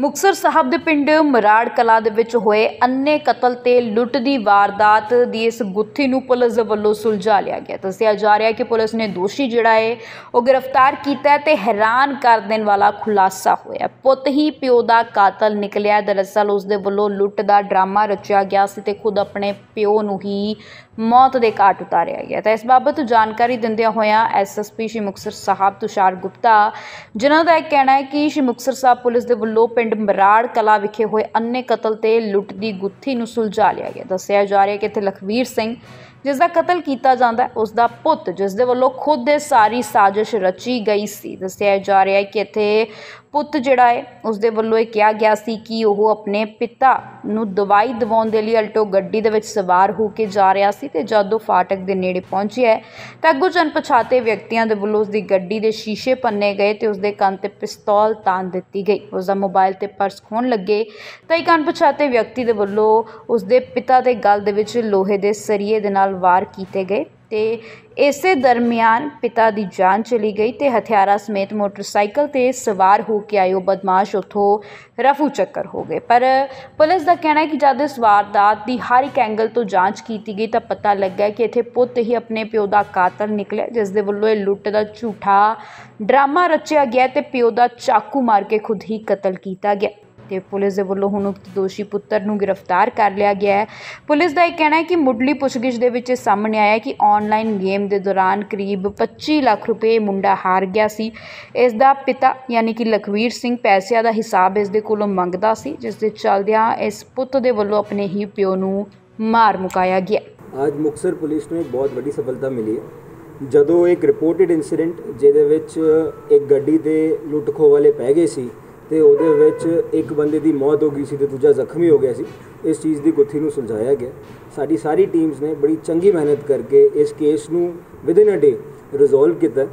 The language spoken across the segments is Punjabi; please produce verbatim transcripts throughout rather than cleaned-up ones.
ਮੁਕਤਸਰ ਸਾਹਿਬ ਦੇ ਪਿੰਡ ਮਰਾੜ ਕਲਾਂ ਦੇ ਵਿੱਚ ਹੋਏ ਅੰਨੇ ਕਤਲ ਤੇ ਲੁੱਟ ਦੀ ਵਾਰਦਾਤ ਦੀ ਇਸ ਗੁੱਥੀ ਨੂੰ ਪੁਲਿਸ ਦੇ ਵੱਲੋਂ ਸੁਲਝਾ ਲਿਆ ਗਿਆ। ਦੱਸਿਆ ਜਾ ਰਿਹਾ ਹੈ ਕਿ ਪੁਲਿਸ ਨੇ ਦੋਸ਼ੀ ਜਿਹੜਾ ਹੈ ਉਹ ਗ੍ਰਿਫਤਾਰ ਕੀਤਾ ਤੇ ਹੈਰਾਨ ਕਰ ਦੇਣ ਵਾਲਾ ਖੁਲਾਸਾ ਹੋਇਆ। ਪੁੱਤ ਹੀ ਪਿਓ ਦਾ ਕਾਤਲ ਨਿਕਲਿਆ। ਦਰਅਸਲ ਉਸ ਦੇ ਵੱਲੋਂ ਲੁੱਟ ਦਾ ਡਰਾਮਾ ਰਚਿਆ ਗਿਆ ਸੀ ਤੇ ਖੁਦ ਆਪਣੇ ਪਿਓ ਨੂੰ ਹੀ ਮੌਤ ਦੇ ਘਾਟ ਉਤਾਰਿਆ ਗਿਆ। ਤਾਂ ਇਸ ਬਾਬਤ ਜਾਣਕਾਰੀ ਦਿੰਦਿਆਂ ਹੋਇਆਂ S S P Shri Muktsar Sahib Tushar Gupta ਜਿਨ੍ਹਾਂ ਦਾ ਇਹ ਕਹਿਣਾ ਹੈ ਕਿ ਸ਼੍ਰੀ ਮੁਕਤਸਰ ਸਾਹਿਬ ਪੁਲਿਸ ਦੇ ਵੱਲੋਂ ਪਿੰਡ ਮਰਾੜ ਕਲਾਂ ਵਿਖੇ ਹੋਏ ਅੰਨੇ ਕਤਲ ਤੇ ਲੁੱਟ ਦੀ ਗੁੱਥੀ ਨੂੰ ਸੁਲਝਾ ਲਿਆ ਗਿਆ। ਦੱਸਿਆ ਜਾ ਰਿਹਾ ਕਿ ਇੱਥੇ ਲਖਵੀਰ ਸਿੰਘ ਜਿਸ ਦਾ ਕਤਲ ਕੀਤਾ ਜਾਂਦਾ ਉਸ ਦਾ ਪੁੱਤ ਜਿਸ ਦੇ ਵੱਲੋਂ ਖੁਦ ਇਹ ਸਾਰੀ ਸਾਜ਼ਿਸ਼ ਰਚੀ ਗਈ ਸੀ। ਦੱਸਿਆ ਜਾ ਰਿਹਾ ਹੈ ਕਿ ਇੱਥੇ ਪੁੱਤ ਜਿਹੜਾ ਹੈ ਉਸ ਦੇ ਵੱਲੋਂ ਇਹ ਕਿਹਾ ਗਿਆ ਸੀ ਕਿ ਉਹ ਆਪਣੇ ਪਿਤਾ ਨੂੰ ਦਵਾਈ ਦਿਵਾਉਣ ਦੇ ਲਈ ਅਲਟੋ ਗੱਡੀ ਦੇ ਵਿੱਚ ਸਵਾਰ ਹੋ ਕੇ ਜਾ ਰਿਹਾ ਸੀ ਤੇ ਜਦੋਂ ਫਾਟਕ ਦੇ ਨੇੜੇ ਪਹੁੰਚਿਆ ਤਾਂ ਅੱਗੋਂ ਅਣਪਛਾਤੇ ਵਿਅਕਤੀਆਂ ਦੇ ਵੱਲੋਂ ਉਸ ਦੀ ਗੱਡੀ ਦੇ ਸ਼ੀਸ਼ੇ ਭੰਨੇ ਗਏ ਤੇ ਉਸ ਦੇ ਕੰਨ ਤੇ ਪਿਸਤੌਲ ਤਾਣ ਦਿੱਤੀ ਗਈ। ਉਸ ਦਾ ਮੋਬਾਈਲ ਤੇ ਪਰਸ ਖੋਹਣ ਲੱਗੇ ਤਾਂ ਇੱਕ ਅਣਪਛਾਤੇ ਵਿਅਕਤੀ ਦੇ ਵੱਲੋਂ ਉਸ ਦੇ ਪਿਤਾ ਦੇ ਗਲ ਦੇ ਵਿੱਚ ਲੋਹੇ ਦੇ ਸਰੀਏ ਦੇ ਨਾਲ ਵਾਰ ਕੀਤੇ ਗਏ ਤੇ ਇਸੇ ਦਰਮਿਆਨ ਪਿਤਾ ਦੀ ਜਾਨ ਚਲੀ ਗਈ ਤੇ ਹਥਿਆਰਾਂ ਸਮੇਤ ਮੋਟਰਸਾਈਕਲ ਤੇ ਸਵਾਰ ਹੋ ਕੇ ਆਏ ਉਹ ਬਦਮਾਸ਼ ਉੱਥੋਂ ਰਫੂ ਚੱਕਰ ਹੋ ਗਏ। ਪਰ ਪੁਲਿਸ ਦਾ ਕਹਿਣਾ ਹੈ ਕਿ ਜਦ ਇਸ ਵਾਰਦਾਤ ਦੀ ਹਰ ਇੱਕ ਐਂਗਲ ਤੋਂ ਜਾਂਚ ਕੀਤੀ ਗਈ ਤਾਂ ਪਤਾ ਲੱਗਾ ਕਿ ਇੱਥੇ ਪੁੱਤ ਹੀ ਆਪਣੇ ਪਿਓ ਦਾ ਕਾਤਲ ਨਿਕਲਿਆ ਜਿਸ ਦੇ ਵੱਲੋਂ ਇਹ ਲੁੱਟ ਦਾ ਝੂਠਾ ਡਰਾਮਾ ਰਚਿਆ ਗਿਆ ਤੇ ਪਿਓ ਦਾ ਚਾਕੂ ਮਾਰ ਕੇ ਖੁਦ ਹੀ ਕਤਲ ਕੀਤਾ ਗਿਆ ਤੇ ਪੁਲਿਸ ਦੇ ਵੱਲੋਂ ਹੁਣ ਉਕਤ ਦੋਸ਼ੀ ਪੁੱਤਰ ਨੂੰ ਗ੍ਰਿਫਤਾਰ ਕਰ ਲਿਆ ਗਿਆ ਹੈ। ਪੁਲਿਸ ਦਾ ਇਹ ਕਹਿਣਾ ਹੈ ਕਿ ਮੁੱਢਲੀ ਪੁੱਛਗਿੱਛ ਦੇ ਵਿੱਚ ਸਾਹਮਣੇ ਆਇਆ ਕਿ ਆਨਲਾਈਨ ਗੇਮ ਦੇ ਦੌਰਾਨ ਕਰੀਬ ਪੱਚੀ ਲੱਖ ਰੁਪਏ ਮੁੰਡਾ ਹਾਰ ਗਿਆ ਸੀ। ਇਸ ਦਾ ਪਿਤਾ ਯਾਨੀ ਕਿ ਲਖਵੀਰ ਸਿੰਘ ਪੈਸਿਆਂ ਦਾ ਹਿਸਾਬ ਇਸ ਦੇ ਕੋਲੋਂ ਮੰਗਦਾ ਸੀ ਜਿਸ ਦੇ ਚੱਲਦਿਆਂ ਇਸ ਪੁੱਤ ਦੇ ਵੱਲੋਂ ਆਪਣੇ ਹੀ ਪਿਓ ਨੂੰ ਮਾਰ ਮੁਕਾਇਆ ਗਿਆ। ਅੱਜ ਮੁਕਤਸਰ ਪੁਲਿਸ ਨੂੰ ਇੱਕ ਬਹੁਤ ਵੱਡੀ ਸਫਲਤਾ ਮਿਲੀ ਹੈ। ਜਦੋਂ ਇੱਕ ਰਿਪੋਰਟਡ ਇਨਸੀਡੈਂਟ ਜਿਹਦੇ ਵਿੱਚ ਇੱਕ ਗੱਡੀ ਦੇ ਲੁੱਟ ਖੋਹ ਵਾਲੇ ਪੈ ਗਏ ਸੀ ਤੇ ਉਹਦੇ ਵਿੱਚ ਇੱਕ ਬੰਦੇ ਦੀ ਮੌਤ ਹੋ ਗਈ ਸੀ ਤੇ ਦੂਜਾ ਜ਼ਖਮੀ ਹੋ ਗਿਆ ਸੀ, ਇਸ ਚੀਜ਼ ਦੀ ਗੁੱਥੀ ਨੂੰ ਸੁਲਝਾਇਆ ਗਿਆ। ਸਾਡੀ ਸਾਰੀ ਟੀਮਸ ਨੇ ਬੜੀ ਚੰਗੀ ਮਿਹਨਤ ਕਰਕੇ ਇਸ ਕੇਸ ਨੂੰ ਵਿਦਿਨ ਅ ਡੇ ਰਿਜ਼ੋਲਵ ਕੀਤਾ।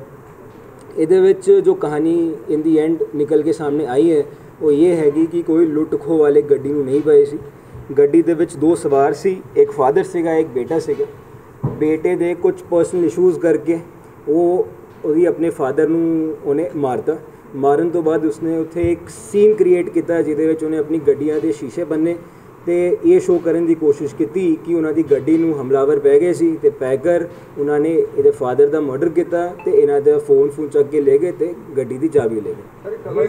ਇਹਦੇ ਵਿੱਚ ਜੋ ਕਹਾਣੀ ਇਨ ਦੀ ਐਂਡ ਨਿਕਲ ਕੇ ਸਾਹਮਣੇ ਆਈ ਹੈ ਉਹ ਇਹ ਹੈਗੀ ਕਿ ਕੋਈ ਲੁੱਟ ਖੋਹ ਵਾਲੇ ਗੱਡੀ ਨੂੰ ਨਹੀਂ ਪਏ ਸੀ। ਗੱਡੀ ਦੇ ਵਿੱਚ ਦੋ ਸਵਾਰ ਸੀ, ਇੱਕ ਫਾਦਰ ਸੀਗਾ ਇੱਕ ਬੇਟਾ ਸੀਗਾ। ਬੇਟੇ ਦੇ ਕੁਝ ਪਰਸਨਲ ਇਸ਼ੂਜ਼ ਕਰਕੇ ਉਹ ਉਹਦੀ ਆਪਣੇ ਫਾਦਰ ਨੂੰ ਉਹਨੇ ਮਾਰਤਾ। ਮਾਰਨ ਤੋਂ ਬਾਅਦ ਉਸਨੇ ਉੱਥੇ ਇੱਕ ਸੀਨ ਕ੍ਰੀਏਟ ਕੀਤਾ ਜਿਹਦੇ ਵਿੱਚ ਉਹਨੇ ਆਪਣੀ ਗੱਡੀਆਂ ਦੇ ਸ਼ੀਸ਼ੇ ਬੰਨੇ ਤੇ ਇਹ ਸ਼ੋਅ ਕਰਨ ਦੀ ਕੋਸ਼ਿਸ਼ ਕੀਤੀ ਕਿ ਉਹਨਾਂ ਦੀ ਗੱਡੀ ਨੂੰ ਹਮਲਾਵਰ ਪੈ ਗਏ ਸੀ ਤੇ ਪੈ ਕਰ ਉਹਨਾਂ ਨੇ ਇਹਦੇ ਫਾਦਰ ਦਾ ਮਰਡਰ ਕੀਤਾ ਤੇ ਇਹਨਾਂ ਦਾ ਫੋਨ ਫੋਨ ਚੱਕ ਕੇ ਲੈ ਗਏ ਤੇ ਗੱਡੀ ਦੀ ਚਾਬੀ ਲੈ ਗਏ।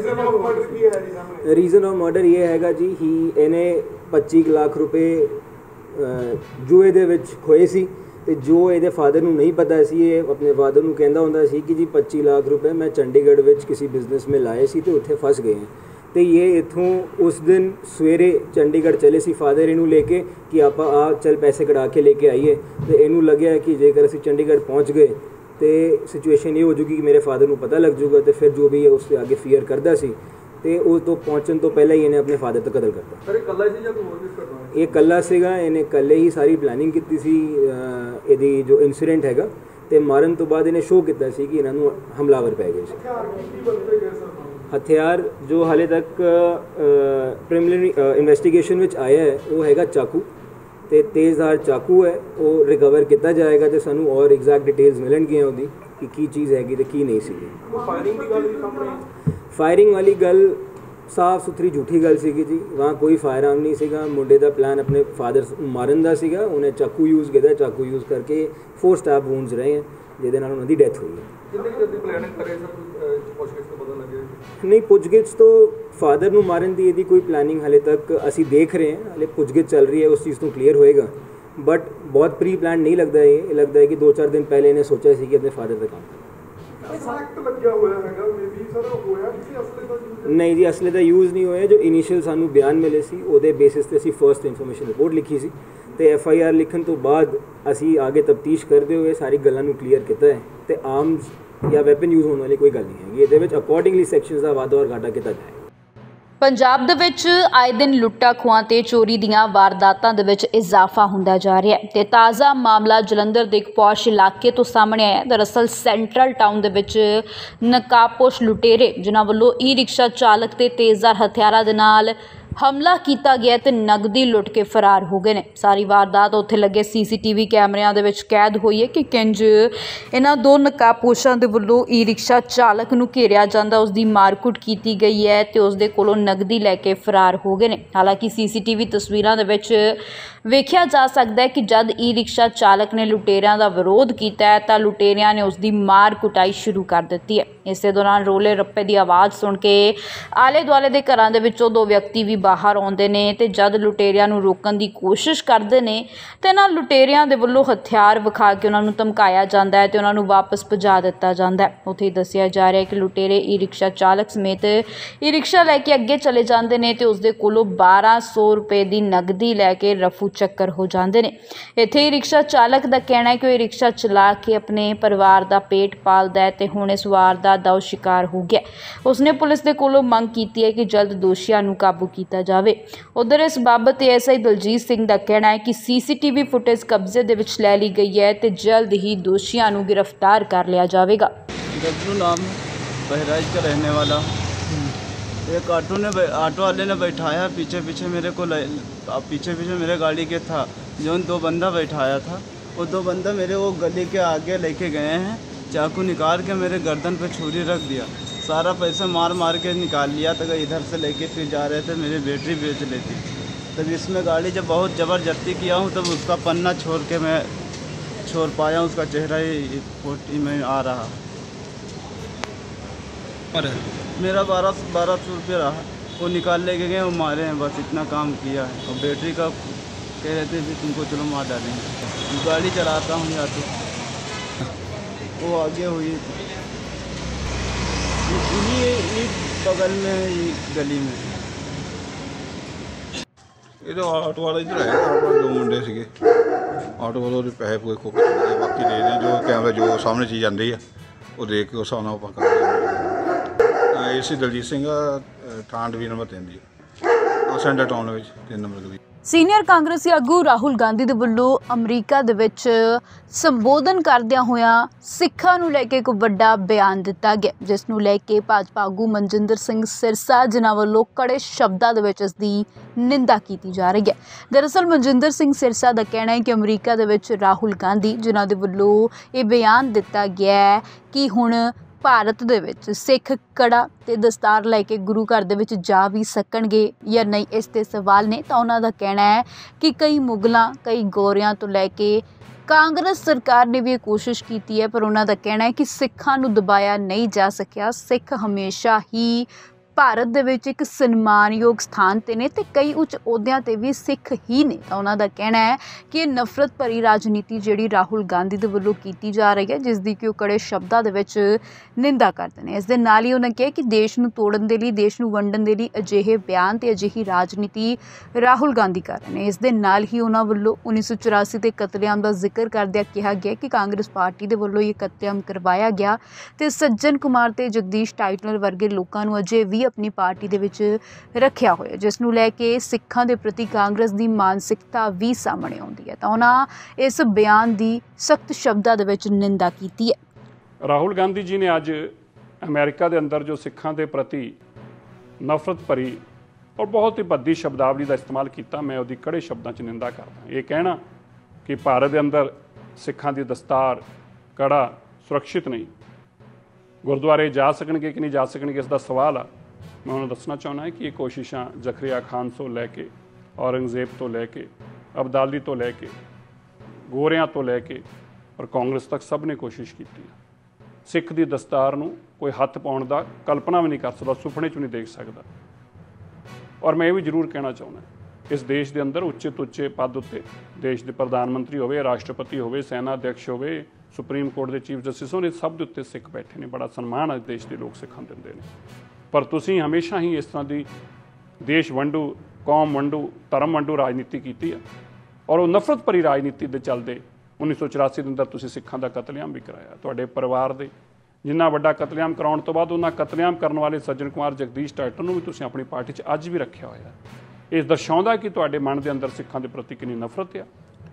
ਰੀਜ਼ਨ ਆਫ ਮਰਡਰ ਇਹ ਹੈਗਾ ਜੀ ਹੀ ਇਹਨੇ ਪੱਚੀ ਲੱਖ ਰੁਪਏ ਜੂਏ ਦੇ ਵਿੱਚ ਖੋਏ ਸੀ ਤੇ ਜੋ ਇਹਦੇ ਫਾਦਰ ਨੂੰ ਨਹੀਂ ਪਤਾ ਸੀ। ਇਹ ਆਪਣੇ ਫਾਦਰ ਨੂੰ ਕਹਿੰਦਾ ਹੁੰਦਾ ਸੀ ਕਿ ਜੀ ਪੱਚੀ ਲੱਖ ਰੁਪਏ ਮੈਂ ਚੰਡੀਗੜ੍ਹ ਵਿੱਚ ਕਿਸੇ ਬਿਜ਼ਨਸ में ਲਾਏ ਸੀ ਤੇ ਉੱਥੇ ਫਸ ਗਏ हैं। ਤੇ ਇਹ ਇੱਥੋਂ ਉਸ ਦਿਨ ਸਵੇਰੇ ਚੰਡੀਗੜ੍ਹ ਚਲੇ ਸੀ ਫਾਦਰ ਇਹਨੂੰ ਲੈ ਕੇ ਕਿ ਆਪਾਂ ਆ ਚੱਲ ਪੈਸੇ ਕਢਾ ਕੇ ਲੈ ਕੇ ਆਈਏ ਤੇ ਇਹਨੂੰ ਲੱਗਿਆ ਕਿ ਜੇਕਰ ਅਸੀਂ ਚੰਡੀਗੜ੍ਹ ਪਹੁੰਚ ਗਏ ਤੇ ਸਿਚੁਏਸ਼ਨ ਇਹ ਹੋ ਜੂਗੀ ਕਿ ਮੇਰੇ ਫਾਦਰ ਨੂੰ ਪਤਾ ਲੱਗ ਜੂਗਾ ਤੇ ਫਿਰ ਜੋ ਵੀ ਹੈ ਉਸ ਤੇ ਅੱਗੇ ਫੀਅਰ ਕਰਦਾ ਸੀ ਤੇ ਉਹ ਤੋਂ ਪਹੁੰਚਣ ਤੋਂ ਪਹਿਲਾਂ ਹੀ ਇਹਨੇ ਆਪਣੇ ਫਾਦਰ ਤੋਂ ਕਤਲ ਕਰਤਾ। ਸਰ ਇਹ ਇਕੱਲਾ ਸੀ ਜਾਂ ਕੋਈ ਹੋਰ ਵੀ ਕਰਨਾ? ਇਹ ਇਕੱਲਾ ਸੀਗਾ, ਇਹਨੇ ਇਕੱਲੇ ਹੀ ਸਾਰੀ ਪਲੈਨਿੰਗ ਕੀਤੀ ਸੀ ਇਹਦੀ ਜੋ ਇਨਸੀਡੈਂਟ ਹੈਗਾ ਤੇ ਮਾਰਨ ਤੋਂ ਬਾਅਦ ਇਹਨੇ ਸ਼ੋਅ ਕੀਤਾ ਸੀ ਕਿ ਇਹਨਾਂ ਨੂੰ ਹਮਲਾਵਰ ਪੈ ਗਏ ਸੀ। ਹਥਿਆਰ ਜੋ ਹਾਲੇ ਤੱਕ ਪ੍ਰੀਲਿਮਿਨਰੀ ਇਨਵੈਸਟੀਗੇਸ਼ਨ ਵਿੱਚ ਆਇਆ ਹੈ ਉਹ ਹੈਗਾ ਚਾਕੂ ਤੇ ਤੇਜ਼ਧਾਰ ਚਾਕੂ ਹੈ। ਉਹ ਰਿਕਵਰ ਕੀਤਾ ਜਾਏਗਾ ਤੇ ਸਾਨੂੰ ਔਰ ਐਗਜ਼ੈਕਟ ਡਿਟੇਲਸ ਮਿਲਣਗੀਆਂ ਉਹਦੀ ਕਿ ਕੀ ਚੀਜ਼ ਹੈਗੀ ਤੇ ਕੀ ਨਹੀਂ ਸੀਗੀ। ਫਾਇਰਿੰਗ ਦੀ ਗੱਲ ਵੀ ਸਾਹਮਣੇ ਫਾਇਰਿੰਗ ਵਾਲੀ ਗੱਲ ਸਾਫ ਸੁਥਰੀ ਝੂਠੀ ਗੱਲ ਸੀਗੀ ਜੀ। ਵਾਂ ਕੋਈ ਫਾਇਰ ਆਰਮ ਨਹੀਂ ਸੀਗਾ। ਮੁੰਡੇ ਦਾ ਪਲਾਨ ਆਪਣੇ ਫਾਦਰ ਮਾਰਨ ਦਾ ਸੀਗਾ। ਉਹਨੇ ਚਾਕੂ ਯੂਜ਼ ਕੀਤਾ, ਚਾਕੂ ਯੂਜ਼ ਕਰਕੇ ਫੋਰ ਸਟੈਪ ਵੂਨਸ ਰਹੇ ਹੈ ਜਿਹਦੇ ਨਾਲ ਉਹਨਾਂ ਦੀ ਡੈਥ ਹੋਈ ਹੈ। ਨਹੀਂ ਪੁੱਛਗਿੱਛ ਤੋਂ ਫਾਦਰ ਨੂੰ ਮਾਰਨ ਦੀ ਇਹਦੀ ਕੋਈ ਪਲੈਨਿੰਗ ਹਾਲੇ ਤੱਕ ਅਸੀਂ ਦੇਖ ਰਹੇ ਹਾਂ। ਹਾਲੇ ਪੁੱਛਗਿੱਛ ਚੱਲ ਰਹੀ ਹੈ, ਉਸ ਚੀਜ਼ ਤੋਂ ਕਲੀਅਰ ਹੋਏਗਾ ਬਟ ਬਹੁਤ ਪ੍ਰੀ ਪਲਾਨ ਨਹੀਂ ਲੱਗਦਾ। ਇਹ ਲੱਗਦਾ ਹੈ ਕਿ ਦੋ ਚਾਰ ਦਿਨ ਪਹਿਲੇ ਇਹਨੇ ਸੋਚਿਆ ਸੀ ਕਿ ਆਪਣੇ ਫਾਦਰ ਦਾ ਕੰਮ ਨਹੀਂ ਜੀ ਅਸਲੇ ਦਾ ਯੂਜ਼ ਨਹੀਂ ਹੋਇਆ। ਜੋ ਇਨੀਸ਼ੀਅਲ ਸਾਨੂੰ ਬਿਆਨ ਮਿਲੇ ਸੀ ਉਹਦੇ ਬੇਸਿਸ ਤੇ ਅਸੀਂ ਫਰਸਟ ਇਨਫੋਰਮੇਸ਼ਨ ਰਿਪੋਰਟ ਲਿਖੀ ਸੀ ਤੇ ਐਫ ਆਈ ਆਰ ਲਿਖਣ ਤੋਂ ਬਾਅਦ ਅਸੀਂ ਅੱਗੇ ਤਫਤੀਸ਼ ਕਰਦੇ ਹੋਏ ਸਾਰੀ ਗੱਲਾਂ ਨੂੰ ਕਲੀਅਰ ਕੀਤਾ ਹੈ ਤੇ ਆਰਮਸ ਜਾਂ ਵੈਪਨ ਯੂਜ਼ ਹੋਣ ਵਾਲੀ ਕੋਈ ਗੱਲ ਨਹੀਂ ਹੈਗੀ। ਇਹਦੇ ਵਿੱਚ ਅਕੋਰਡਿੰਗਲੀ ਸੈਕਸ਼ਨਸ ਦਾ ਵਾਧਾ ਔਰ ਘਾਟਾ ਕੀਤਾ ਜਾਏ। ਪੰਜਾਬ ਦੇ ਵਿੱਚ ਆਏ ਦਿਨ ਲੁੱਟਾਂ ਖੋਹਾਂ ਤੇ ਚੋਰੀ ਦੀਆਂ ਵਾਰਦਾਤਾਂ ਦੇ ਵਿੱਚ ਇਜ਼ਾਫਾ ਹੁੰਦਾ ਜਾ ਰਿਹਾ ਹੈ ਤੇ ਤਾਜ਼ਾ ਮਾਮਲਾ ਜਲੰਧਰ ਦੇ ਇੱਕ ਪੌਸ਼ ਇਲਾਕੇ ਤੋਂ ਸਾਹਮਣੇ ਆਇਆ। ਦਰਅਸਲ ਸੈਂਟਰਲ ਟਾਊਨ ਦੇ ਵਿੱਚ ਨਕਾਬਪੋਸ਼ ਲੁਟੇਰੇ ਜਿਨ੍ਹਾਂ ਵੱਲੋਂ ਈ ਰਿਕਸ਼ਾ ਚਾਲਕ ਤੇ ਤੇਜ਼ਧਾਰ ਹਥਿਆਰਾਂ ਦੇ ਨਾਲ ਹਮਲਾ ਕੀਤਾ ਗਿਆ ਤੇ ਨਗਦੀ ਲੁੱਟ ਕੇ ਫਰਾਰ ਹੋ ਗਏ ਨੇ। ਸਾਰੀ ਵਾਰਦਾਤ ਉੱਥੇ ਲੱਗੇ ਸੀਸੀਟੀਵੀ ਕੈਮਰਿਆਂ ਦੇ ਵਿੱਚ ਕੈਦ ਹੋਈ ਹੈ ਕਿ ਕਿੰਜ ਇਹਨਾਂ ਦੋ ਨਕਾਬਪੋਸ਼ਾਂ ਦੇ ਵੱਲੋਂ ਈ ਰਿਕਸ਼ਾ ਚਾਲਕ ਨੂੰ ਘੇਰਿਆ ਜਾਂਦਾ, ਉਸ ਦੀ ਮਾਰਕੁੱਟ ਕੀਤੀ ਗਈ ਹੈ ਤੇ ਉਸ ਦੇ ਕੋਲੋਂ ਨਗਦੀ ਲੈ ਕੇ ਫਰਾਰ ਹੋ ਗਏ ਨੇ। ਹਾਲਾਂਕਿ ਸੀਸੀਟੀਵੀ ਤਸਵੀਰਾਂ ਦੇ ਵਿੱਚ ਵੇਖਿਆ ਜਾ ਸਕਦਾ ਹੈ ਕਿ ਜਦ ਈ ਰਿਕਸ਼ਾ ਚਾਲਕ ਨੇ ਲੁਟੇਰਿਆਂ ਦਾ ਵਿਰੋਧ ਕੀਤਾ ਹੈ ਤਾਂ ਲੁਟੇਰਿਆਂ ਨੇ ਉਸ ਦੀ ਮਾਰ ਕੁਟਾਈ ਸ਼ੁਰੂ ਕਰ ਦਿੱਤੀ ਹੈ। ਇਸੇ ਦੌਰਾਨ ਰੋਲੇ ਰੱਪੇ ਦੀ ਆਵਾਜ਼ ਸੁਣ ਕੇ ਆਲੇ ਦੁਆਲੇ ਦੇ ਘਰਾਂ ਦੇ ਵਿੱਚੋਂ ਦੋ ਵਿਅਕਤੀ ਵੀ ਬਾਹਰ ਆਉਂਦੇ ਨੇ ਤੇ ਜਦ ਲੁਟੇਰਿਆਂ ਨੂੰ ਰੋਕਣ ਦੀ ਕੋਸ਼ਿਸ਼ ਕਰਦੇ ਨੇ ਤੇ ਇਹਨਾਂ ਲੁਟੇਰਿਆਂ ਦੇ ਵੱਲੋਂ ਹਥਿਆਰ ਵਿਖਾ ਕੇ ਉਹਨਾਂ ਨੂੰ ਧਮਕਾਇਆ ਜਾਂਦਾ ਹੈ ਤੇ ਉਹਨਾਂ ਨੂੰ ਵਾਪਸ ਭਜਾ ਦਿੱਤਾ ਜਾਂਦਾ ਹੈ। ਉੱਥੇ ਦੱਸਿਆ ਜਾ ਰਿਹਾ ਹੈ ਕਿ ਲੁਟੇਰੇ ਈ ਰਿਕਸ਼ਾ ਚਾਲਕ ਸਮੇਤ ਈ ਰਿਕਸ਼ਾ ਲੈ ਕੇ ਅੱਗੇ ਚਲੇ ਜਾਂਦੇ ਨੇ ਤੇ ਉਸਦੇ ਕੋਲੋਂ ਬਾਰਾਂ ਸੌ ਰੁਪਏ ਦੀ ਨਗਦੀ ਲੈ ਕੇ ਰਫੂ ਚੱਕਰ ਹੋ ਜਾਂਦੇ ਨੇ। ਇੱਥੇ ਈ ਰਿਕਸ਼ਾ ਚਾਲਕ ਦਾ ਕਹਿਣਾ ਹੈ ਕਿ ਉਹ ਈ ਰਿਕਸ਼ਾ ਚਲਾ ਕੇ ਆਪਣੇ ਪਰਿਵਾਰ ਦਾ ਪੇਟ ਪਾਲਦਾ ਹੈ ਤੇ ਹੁਣ ਇਸ ਵਾਰਦਾਤ ਦਾ ਉਹ ਸ਼ਿਕਾਰ ਹੋ ਗਿਆ। ਉਸਨੇ ਪੁਲਿਸ ਦੇ ਕੋਲੋਂ ਮੰਗ ਕੀਤੀ ਹੈ ਕਿ ਜਲਦ ਦੋਸ਼ੀਆਂ ਨੂੰ ਕਾਬੂ ਕੀਤਾ ਜਾਵੇ। ਉਧਰ ਇਸ ਬਾਬਤ ਐਸਆਈ ਦਲਜੀਤ ਸਿੰਘ ਦਾ ਕਹਿਣਾ ਹੈ ਕਿ ਸੀਸੀਟੀਵੀ ਫੁਟੇਜ ਕਬਜ਼ੇ ਦੇ ਵਿੱਚ ਲੈ ਲਈ ਗਈ ਹੈ ਤੇ ਜਲਦ ही दोषियों को गिरफ्तार कर लिया जाएगा। गजरू नाम बहराइच का रहने वाला, एक ऑटो ने ऑटो वाले ने बैठाया पीछे पीछे मेरे को पीछे पीछे मेरे गाड़ी के था, जो दो बंदा बैठाया था वो दो बंदा मेरे वो गली के आगे लेके गए हैं, चाकू निकाल के मेरे गर्दन पे छुरी रख दिया, सारा पैसा मार मार के निकाल लिया। तो इधर से लेके फिर जा रहे थे, मेरी बैटरी बेच लेती। तब इसमें गाड़ी जब बहुत ज़बरदस्ती किया हूँ तब उसका पन्ना छोड़ के मैं छोड़ पाया, उसका चेहरा ही फोटी में आ रहा। पर मेरा बारह बारह सौ रुपये रहा, वो निकाल लेके गए, वो मारे हैं, बस इतना काम किया है। और बैटरी का कह रहे थे भी तुमको चलो मार डालेंगे। गाड़ी चलाता हूँ या तो वो आगे हुई ये बगल में ये गली में ये तो ऑटो वाला इधर है, ऑटो वाले दो मुंडे सीगे, ऑटो वालों ने पैसे पूरे खो के चले गए, बाकी दे दें जो कैमरे जो सामने चीज़ आती है वो देख के उस हिसाब नाल कर रहे। ए सी दलजीत सिंह थाना डिवीजन नंबर तीन जी सेंटर टाउन में तीन नंबर गली। ਸੀਨੀਅਰ ਕਾਂਗਰਸੀ ਆਗੂ ਰਾਹੁਲ ਗਾਂਧੀ ਦੇ ਵੱਲੋਂ ਅਮਰੀਕਾ ਦੇ ਵਿੱਚ ਸੰਬੋਧਨ ਕਰਦਿਆਂ ਹੋਇਆਂ ਸਿੱਖਾਂ ਨੂੰ ਲੈ ਕੇ ਇੱਕ ਵੱਡਾ ਬਿਆਨ ਦਿੱਤਾ ਗਿਆ, ਜਿਸ ਨੂੰ ਲੈ ਕੇ ਭਾਜਪਾ ਆਗੂ ਮਨਜਿੰਦਰ ਸਿੰਘ ਸਿਰਸਾ ਜਿਨ੍ਹਾਂ ਵੱਲੋਂ ਕੜੇ ਸ਼ਬਦਾਂ ਦੇ ਵਿੱਚ ਇਸ ਦੀ ਨਿੰਦਾ ਕੀਤੀ ਜਾ ਰਹੀ ਹੈ। ਦਰਅਸਲ ਮਨਜਿੰਦਰ ਸਿੰਘ ਸਿਰਸਾ ਦਾ ਕਹਿਣਾ ਹੈ ਕਿ ਅਮਰੀਕਾ ਦੇ ਵਿੱਚ ਰਾਹੁਲ ਗਾਂਧੀ ਜਿਨ੍ਹਾਂ ਦੇ ਵੱਲੋਂ ਇਹ ਬਿਆਨ ਦਿੱਤਾ ਗਿਆ ਹੈ ਕਿ ਹੁਣ ਭਾਰਤ ਦੇ ਵਿੱਚ ਸਿੱਖ ਕੜਾ ਤੇ ਦਸਤਾਰ ਲੈ ਕੇ ਗੁਰੂ ਘਰ ਦੇ ਵਿੱਚ ਜਾ ਵੀ ਸਕਣਗੇ ਜਾਂ ਨਹੀਂ, ਇਸ ਤੇ ਸਵਾਲ ਨੇ। ਤਾਂ ਉਹਨਾਂ ਦਾ ਕਹਿਣਾ ਹੈ ਕਿ ਕਈ ਮੁਗਲਾਂ ਕਈ ਗੋਰਿਆਂ ਤੋਂ ਲੈ ਕੇ ਕਾਂਗਰਸ ਸਰਕਾਰ ਨੇ ਵੀ ਇਹ ਕੋਸ਼ਿਸ਼ ਕੀਤੀ ਹੈ, ਪਰ ਉਹਨਾਂ ਦਾ ਕਹਿਣਾ ਹੈ ਕਿ ਸਿੱਖਾਂ ਨੂੰ ਦਬਾਇਆ ਨਹੀਂ ਜਾ ਸਕਿਆ। ਸਿੱਖ ਹਮੇਸ਼ਾ ਹੀ ਭਾਰਤ ਦੇ ਵਿੱਚ ਇੱਕ ਸਨਮਾਨਯੋਗ ਸਥਾਨ 'ਤੇ ਨੇ ਤੇ ਕਈ ਉੱਚ ਅਹੁਦਿਆਂ 'ਤੇ ਵੀ ਸਿੱਖ ਹੀ ਨੇ। ਤਾਂ ਉਹਨਾਂ ਦਾ ਕਹਿਣਾ ਹੈ ਕਿ ਇਹ ਨਫ਼ਰਤ ਭਰੀ ਰਾਜਨੀਤੀ ਜਿਹੜੀ ਰਾਹੁਲ ਗਾਂਧੀ ਦੇ ਵੱਲੋਂ ਕੀਤੀ ਜਾ ਰਹੀ ਹੈ, ਜਿਸ ਦੀ ਕਿ ਉਹ ਕੜੇ ਸ਼ਬਦਾਂ ਦੇ ਵਿੱਚ ਨਿੰਦਾ ਕਰਦੇ ਨੇ। ਇਸ ਦੇ ਨਾਲ ਹੀ ਉਹਨਾਂ ਕਿਹਾ ਕਿ ਦੇਸ਼ ਨੂੰ ਤੋੜਨ ਦੇ ਲਈ, ਦੇਸ਼ ਨੂੰ ਵੰਡਣ ਦੇ ਲਈ ਅਜਿਹੇ ਬਿਆਨ ਤੇ ਅਜਿਹੀ ਰਾਜਨੀਤੀ ਰਾਹੁਲ ਗਾਂਧੀ ਕਰ ਰਹੇ ਨੇ। ਇਸ ਦੇ ਨਾਲ ਹੀ ਉਹਨਾਂ ਵੱਲੋਂ ਉੱਨੀ ਸੌ ਚੁਰਾਸੀ ਦੇ ਕਤਲੇਆਮ ਦਾ ਜ਼ਿਕਰ ਕਰਦਿਆਂ ਕਿਹਾ ਗਿਆ ਕਿ ਕਾਂਗਰਸ ਪਾਰਟੀ ਦੇ ਵੱਲੋਂ ਇਹ ਕਤਲੇਆਮ ਕਰਵਾਇਆ ਗਿਆ ਤੇ ਸੱਜਣ ਕੁਮਾਰ ਤੇ ਜਗਦੀਸ਼ ਟਾਈਟਲਰ ਵਰਗੇ ਲੋਕਾਂ ਨੂੰ ਅਜੇ ਵੀ ਆਪਣੀ ਪਾਰਟੀ ਦੇ ਵਿੱਚ ਰੱਖਿਆ ਹੋਇਆ, ਜਿਸ ਨੂੰ ਲੈ ਕੇ ਸਿੱਖਾਂ ਦੇ ਪ੍ਰਤੀ ਕਾਂਗਰਸ ਦੀ ਮਾਨਸਿਕਤਾ ਵੀ ਸਾਹਮਣੇ ਆਉਂਦੀ ਹੈ। ਤਾਂ ਉਹਨਾਂ ਇਸ ਬਿਆਨ ਦੀ ਸਖਤ ਸ਼ਬਦਾਂ ਦੇ ਵਿੱਚ ਨਿੰਦਾ ਕੀਤੀ ਹੈ। ਰਾਹੁਲ ਗਾਂਧੀ ਜੀ ਨੇ ਅੱਜ ਅਮਰੀਕਾ ਦੇ ਅੰਦਰ ਜੋ ਸਿੱਖਾਂ ਦੇ ਪ੍ਰਤੀ ਨਫ਼ਰਤ ਭਰੀ ਔਰ ਬਹੁਤ ਹੀ ਭੱਦੀ ਸ਼ਬਦਾਵਲੀ ਦਾ ਇਸਤੇਮਾਲ ਕੀਤਾ, ਮੈਂ ਉਹਦੀ ਕੜੇ ਸ਼ਬਦਾਂ 'ਚ ਨਿੰਦਾ ਕਰਦਾ। ਇਹ ਕਹਿਣਾ ਕਿ ਭਾਰਤ ਦੇ ਅੰਦਰ ਸਿੱਖਾਂ ਦੀ ਦਸਤਾਰ ਕੜਾ ਸੁਰੱਖਿਅਤ ਨਹੀਂ, ਗੁਰਦੁਆਰੇ ਜਾ ਸਕਣਗੇ ਕਿ ਨਹੀਂ ਜਾ ਸਕਣਗੇ, ਇਸ ਦਾ ਸਵਾਲ ਆ। ਮੈਂ ਉਹਨਾਂ ਨੂੰ ਦੱਸਣਾ ਚਾਹੁੰਦਾ ਕਿ ਇਹ ਕੋਸ਼ਿਸ਼ਾਂ ਜ਼ਕਰੀਆ ਖਾਨ ਤੋਂ ਲੈ ਕੇ ਔਰੰਗਜ਼ੇਬ ਤੋਂ ਲੈ ਕੇ ਅਬਦਾਲੀ ਤੋਂ ਲੈ ਕੇ ਗੋਰਿਆਂ ਤੋਂ ਲੈ ਕੇ ਔਰ ਕਾਂਗਰਸ ਤੱਕ ਸਭ ਨੇ ਕੋਸ਼ਿਸ਼ ਕੀਤੀ ਹੈ। ਸਿੱਖ ਦੀ ਦਸਤਾਰ ਨੂੰ ਕੋਈ ਹੱਥ ਪਾਉਣ ਦਾ ਕਲਪਨਾ ਵੀ ਨਹੀਂ ਕਰ ਸਕਦਾ, ਸੁਪਨੇ 'ਚ ਵੀ ਨਹੀਂ ਦੇਖ ਸਕਦਾ। ਔਰ ਮੈਂ ਇਹ ਵੀ ਜ਼ਰੂਰ ਕਹਿਣਾ ਚਾਹੁੰਦਾ, ਇਸ ਦੇਸ਼ ਦੇ ਅੰਦਰ ਉੱਚੇ ਤੋਂ ਉੱਚੇ ਪਦ ਉੱਤੇ ਦੇਸ਼ ਦੇ ਪ੍ਰਧਾਨ ਮੰਤਰੀ ਹੋਵੇ, ਰਾਸ਼ਟਰਪਤੀ ਹੋਵੇ, ਸੈਨਾ ਅਧਿਅਕਸ਼ ਹੋਵੇ, ਸੁਪਰੀਮ ਕੋਰਟ ਦੇ ਚੀਫ ਜਸਟਿਸ ਹੋਣ, ਸਭ ਦੇ ਉੱਤੇ ਸਿੱਖ ਬੈਠੇ ਨੇ। ਬੜਾ ਸਨਮਾਨ ਅੱਜ ਦੇਸ਼ ਦੇ ਲੋਕ ਸਿੱਖਾਂ ਦਿੰਦੇ ਨੇ। ਪਰ ਤੁਸੀਂ ਹਮੇਸ਼ਾ ਹੀ ਇਸ ਤਰ੍ਹਾਂ ਦੀ ਦੇਸ਼ ਵੰਡੂ, ਕੌਮ ਵੰਡੂ, ਧਰਮ ਵੰਡੂ ਰਾਜਨੀਤੀ ਕੀਤੀ ਹੈ ਔਰ ਉਹ ਨਫ਼ਰਤ ਭਰੀ ਰਾਜਨੀਤੀ ਦੇ ਚੱਲਦੇ ਉੱਨੀ ਸੌ ਚੁਰਾਸੀ ਦੇ ਅੰਦਰ ਤੁਸੀਂ ਸਿੱਖਾਂ ਦਾ ਕਤਲੇਆਮ ਵੀ ਕਰਾਇਆ। ਤੁਹਾਡੇ ਪਰਿਵਾਰ ਦੇ ਜਿੰਨਾ ਵੱਡਾ ਕਤਲੇਆਮ ਕਰਾਉਣ ਤੋਂ ਬਾਅਦ ਉਹਨਾਂ ਕਤਲੇਆਮ ਕਰਨ ਵਾਲੇ ਸੱਜਣ ਕੁਮਾਰ ਜਗਦੀਸ਼ ਟਾਈਟਲਰ ਨੂੰ ਵੀ ਤੁਸੀਂ ਆਪਣੀ ਪਾਰਟੀ 'ਚ ਅੱਜ ਵੀ ਰੱਖਿਆ ਹੋਇਆ। ਇਹ ਦਰਸਾਉਂਦਾ ਕਿ ਤੁਹਾਡੇ ਮਨ ਦੇ ਅੰਦਰ ਸਿੱਖਾਂ ਦੇ ਪ੍ਰਤੀ ਕਿੰਨੀ ਨਫ਼ਰਤ ਆ।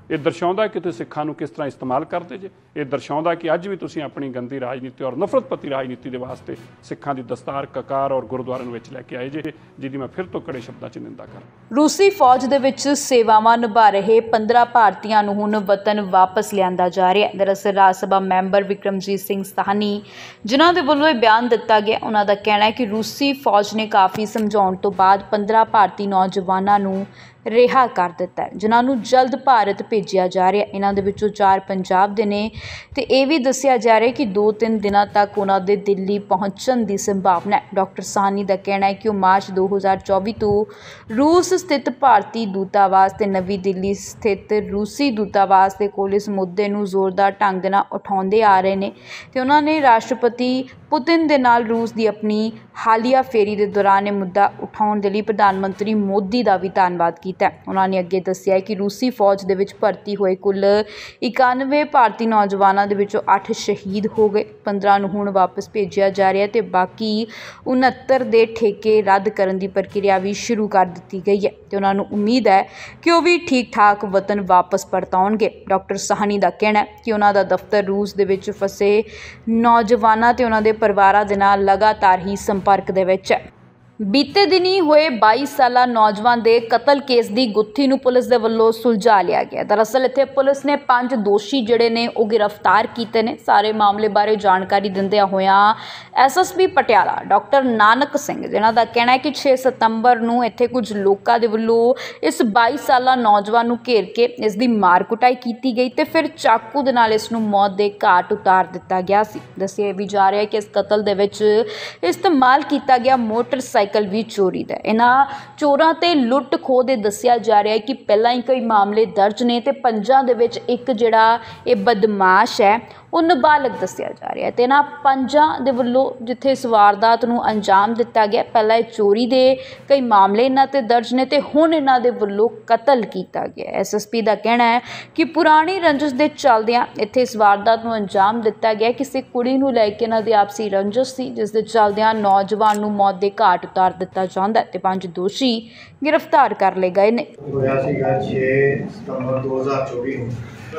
ਇਹ ਦਰਸਾਉਂਦਾ ਕਿ ਤੁਸੀਂ ਸਿੱਖਾਂ ਨੂੰ ਕਿਸ ਤਰ੍ਹਾਂ ਇਸਤੇਮਾਲ ਕਰਦੇ ਜੇ। ਇਹ ਦਰਸਾਉਂਦਾ ਕਿ ਅੱਜ ਵੀ ਤੁਸੀਂ ਆਪਣੀ ਗੰਦੀ ਰਾਜਨੀਤੀ ਔਰ ਨਫ਼ਰਤਪਤੀ ਰਾਜਨੀਤੀ ਦੇ ਵਾਸਤੇ ਸਿੱਖਾਂ ਦੀ ਦਸਤਾਰ, ਕਕਾਰ ਔਰ ਗੁਰਦੁਆਰਿਆਂ ਨੂੰ ਵਿੱਚ ਲੈ ਕੇ ਆਏ ਜੇ, ਜਿਹਦੀ ਮੈਂ ਫਿਰ ਤੋਂ ਕੜੇ ਸ਼ਬਦਾਂ 'ਚ ਨਿੰਦਾ ਕਰਾਂ। ਰੂਸੀ ਫੌਜ ਦੇ ਵਿੱਚ ਸੇਵਾਵਾਂ ਨਿਭਾ ਰਹੇ ਪੰਦਰਾਂ ਭਾਰਤੀਆਂ ਨੂੰ ਹੁਣ ਵਤਨ ਵਾਪਸ ਲਿਆਂਦਾ ਜਾ ਰਿਹਾ ਹੈ। ਦਰਅਸਲ ਰਾਜ ਸਭਾ ਮੈਂਬਰ ਵਿਕਰਮਜੀਤ ਸਿੰਘ ਸਾਹਨੀ, ਜਿਨ੍ਹਾਂ ਦੇ ਵੱਲੋਂ ਇਹ ਬਿਆਨ ਦਿੱਤਾ ਗਿਆ, ਉਹਨਾਂ ਦਾ ਕਹਿਣਾ ਹੈ ਕਿ ਰੂਸੀ ਫੌਜ ਨੇ ਕਾਫੀ ਸਮਝਾਉਣ ਤੋਂ ਬਾਅਦ ਪੰਦਰਾਂ ਭਾਰਤੀ ਨੌਜਵਾਨਾਂ ਨੂੰ ਰਿਹਾ ਕਰ ਦਿੱਤਾ ਹੈ, ਜਿਨ੍ਹਾਂ ਨੂੰ ਜਲਦ ਭਾਰਤ ਭੇਜਿਆ ਜਾ ਰਿਹਾ। ਇਹਨਾਂ ਦੇ ਵਿੱਚੋਂ ਚਾਰ ਪੰਜਾਬ ਦੇ ਨੇ ਤੇ ਇਹ ਵੀ ਦੱਸਿਆ ਜਾ ਰਿਹਾ ਕਿ ਦੋ ਤਿੰਨ ਦਿਨਾਂ ਤੱਕ ਉਹਨਾਂ ਦੇ ਦਿੱਲੀ ਪਹੁੰਚਣ ਦੀ ਸੰਭਾਵਨਾ ਹੈ। ਡਾਕਟਰ ਸਾਹਨੀ ਦਾ ਕਹਿਣਾ ਹੈ ਕਿ ਉਹ ਮਾਰਚ ਦੋ ਹਜ਼ਾਰ ਚੌਵੀ ਤੋਂ ਰੂਸ ਸਥਿਤ ਭਾਰਤੀ ਦੂਤਾਵਾਸ ਤੇ ਨਵੀਂ ਦਿੱਲੀ ਸਥਿਤ ਰੂਸੀ ਦੂਤਾਵਾਸ ਦੇ ਕੋਲ ਇਸ ਮੁੱਦੇ ਨੂੰ ਜ਼ੋਰਦਾਰ ਢੰਗ ਨਾਲ ਉਠਾਉਂਦੇ ਆ ਰਹੇ ਨੇ ਤੇ ਉਹਨਾਂ ਨੇ ਰਾਸ਼ਟਰਪਤੀ ਪੁਤਿਨ ਦੇ ਨਾਲ ਰੂਸ ਦੀ ਆਪਣੀ ਹਾਲੀਆ ਫੇਰੀ ਦੇ ਦੌਰਾਨ ਇਹ ਮੁੱਦਾ ਉਠਾਉਣ ਦੇ ਲਈ ਪ੍ਰਧਾਨ ਮੰਤਰੀ ਮੋਦੀ ਦਾ ਵੀ ਧੰਨਵਾਦ ਕੀਤਾ। ਉਹਨਾਂ ਨੇ ਅੱਗੇ ਦੱਸਿਆ ਕਿ ਰੂਸੀ ਫੌਜ ਦੇ ਵਿੱਚ ਭਰਤੀ ਹੋਏ ਕੁੱਲ ਇਕਾਨਵੇਂ ਭਾਰਤੀ ਨੌਜਵਾਨਾਂ ਦੇ ਵਿੱਚੋਂ ਅੱਠ ਸ਼ਹੀਦ ਹੋ ਗਏ, ਪੰਦਰਾਂ ਨੂੰ ਹੁਣ ਵਾਪਸ ਭੇਜਿਆ ਜਾ ਰਿਹਾ ਤੇ ਬਾਕੀ ਉਨੱਤਰ ਦੇ ਠੇਕੇ ਰੱਦ ਕਰਨ ਦੀ ਪ੍ਰਕਿਰਿਆ ਵੀ ਸ਼ੁਰੂ ਕਰ ਦਿੱਤੀ ਗਈ ਹੈ ਤੇ ਉਹਨਾਂ ਨੂੰ ਉਮੀਦ ਹੈ ਕਿ ਉਹ ਵੀ ਠੀਕ ਠਾਕ ਵਤਨ ਵਾਪਸ ਪਰਤਾਉਣਗੇ। ਡਾਕਟਰ ਸਾਹਨੀ ਦਾ ਕਹਿਣਾ ਹੈ ਕਿ ਉਹਨਾਂ ਦਾ ਦਫ਼ਤਰ ਰੂਸ ਦੇ ਵਿੱਚ ਫਸੇ ਨੌਜਵਾਨਾਂ ਤੇ ਉਹਨਾਂ ਦੇ ਪਰਿਵਾਰਾਂ ਦੇ ਨਾਲ ਲਗਾਤਾਰ ਹੀ ਸੰਪਰਕ ਦੇ ਵਿੱਚ ਹੈ। ਬੀਤੇ ਦਿਨੀ ਹੋਏ ਬਾਈ ਸਾਲਾ ਨੌਜਵਾਨ ਦੇ ਕਤਲ ਕੇਸ ਦੀ ਗੁੱਥੀ ਨੂੰ ਪੁਲਿਸ ਦੇ ਵੱਲੋਂ ਸੁਲਝਾ ਲਿਆ ਗਿਆ। ਦਰਅਸਲ ਇੱਥੇ ਪੁਲਿਸ ਨੇ ਪੰਜ ਦੋਸ਼ੀ ਜਿਹੜੇ ਨੇ ਉਹ ਗ੍ਰਿਫਤਾਰ ਕੀਤੇ ਨੇ। ਸਾਰੇ ਮਾਮਲੇ ਬਾਰੇ ਜਾਣਕਾਰੀ ਦਿੰਦਿਆਂ ਹੋਇਆਂ S S P Patiala doctor Nanak Singh, ਜਿਨ੍ਹਾਂ ਦਾ ਕਹਿਣਾ ਹੈ ਕਿ ਛੇ ਸਤੰਬਰ ਨੂੰ ਇੱਥੇ ਕੁਝ ਲੋਕਾਂ ਦੇ ਵੱਲੋਂ ਇਸ ਬਾਈ ਸਾਲਾ ਨੌਜਵਾਨ ਨੂੰ ਘੇਰ ਕੇ ਇਸ ਦੀ ਮਾਰ ਕੁਟਾਈ ਕੀਤੀ ਗਈ ਤੇ ਫਿਰ ਚਾਕੂ ਦੇ ਨਾਲ ਇਸ ਨੂੰ ਮੌਤ ਦੇ ਘਾਟ ਉਤਾਰ ਦਿੱਤਾ ਗਿਆ ਸੀ। ਦੱਸਿਆ ਵੀ ਜਾ ਰਿਹਾ ਹੈ ਕਿ ਇਸ ਕਤਲ ਦੇ ਵਿੱਚ ਇਸਤੇਮਾਲ ਕੀਤਾ ਗਿਆ ਮੋਟਰਸਾਈਕਲ ਵੀ ਚੋਰੀ ਦਾ। ਇਹਨਾਂ ਚੋਰਾਂ ਤੇ ਲੁੱਟ ਖੋਹ ਦੇ ਦੱਸਿਆ ਜਾ ਰਿਹਾ ਹੈ ਕਿ ਪਹਿਲਾਂ ਹੀ ਕਈ ਮਾਮਲੇ ਦਰਜ ਨੇ ਤੇ ਪੰਜਾਂ ਦੇ ਵਿੱਚ ਇੱਕ ਜਿਹੜਾ ਇਹ ਬਦਮਾਸ਼ ਹੈ ਉਹ ਨਾਬਾਲਗ ਦੱਸਿਆ ਜਾ ਰਿਹਾ ਤੇ ਇਹਨਾਂ ਪੰਜਾਂ ਦੇ ਵੱਲੋਂ ਜਿੱਥੇ ਇਸ ਵਾਰਦਾਤ ਨੂੰ ਅੰਜਾਮ ਦਿੱਤਾ ਗਿਆ, ਪਹਿਲਾਂ ਇਹ ਚੋਰੀ ਦੇ ਕਈ ਮਾਮਲੇ ਇਹਨਾਂ ਤੇ ਦਰਜ ਨੇ ਤੇ ਹੁਣ ਇਹਨਾਂ ਦੇ ਵੱਲੋਂ ਕਤਲ ਕੀਤਾ ਗਿਆ। ਐਸ ਐਸ ਪੀ ਦਾ ਕਹਿਣਾ ਹੈ ਕਿ ਪੁਰਾਣੀ ਰੰਜਿਸ਼ ਦੇ ਚੱਲਦਿਆਂ ਇੱਥੇ ਇਸ ਵਾਰਦਾਤ ਨੂੰ ਅੰਜਾਮ ਦਿੱਤਾ ਗਿਆ। ਕਿਸੇ ਕੁੜੀ ਨੂੰ ਲੈ ਕੇ ਇਹਨਾਂ ਦੀ ਆਪਸੀ ਰੰਜਿਸ਼ ਸੀ, ਜਿਸ ਦੇ ਚੱਲਦਿਆਂ ਨੌਜਵਾਨ ਨੂੰ ਮੌਤ ਦੇ ਘਾਟ ਉਤਾਰ ਦਿੱਤਾ ਜਾਂਦਾ ਤੇ ਪੰਜ ਦੋਸ਼ੀ ਗ੍ਰਿਫਤਾਰ ਕਰ ਲਏ ਗਏ ਨੇ। ਹੋਇਆ ਸੀਗਾ ਛੇ ਸਤੰਬਰ ਦੋ ਹਜ਼ਾਰ ਚੌਵੀ ਨੂੰ